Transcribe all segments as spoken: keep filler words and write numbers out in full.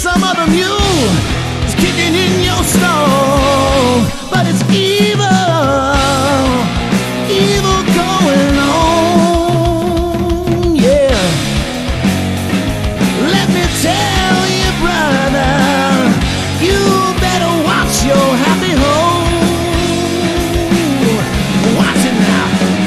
some other mule is kicking in your stall, but it's evil, evil going on, yeah. Let me tell you, brother, you better watch your happy home. Watch it now.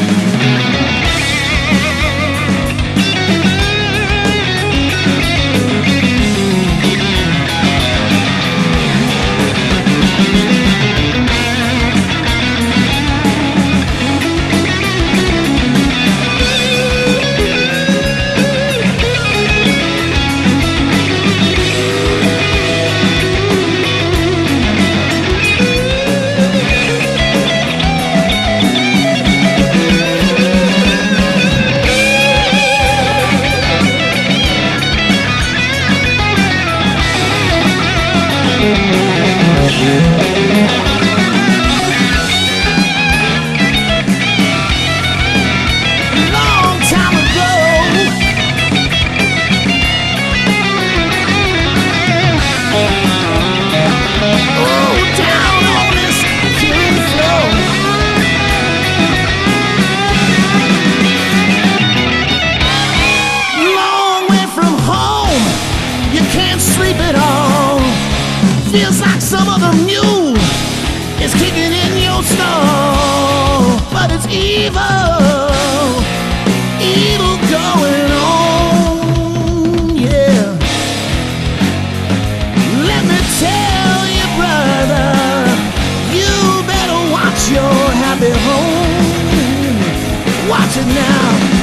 Long time ago, oh, down on this killing floor, long way from home, you can't sleep at all. Feels like some other mule is kicking in your stall, but it's evil, evil going on, yeah. Let me tell you, brother, you better watch your happy home. Watch it now.